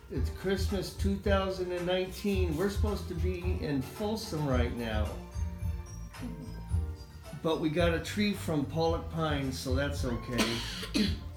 It's Christmas 2019. We're supposed to be in Folsom right now. But we got a tree from Pollock Pines, so that's okay.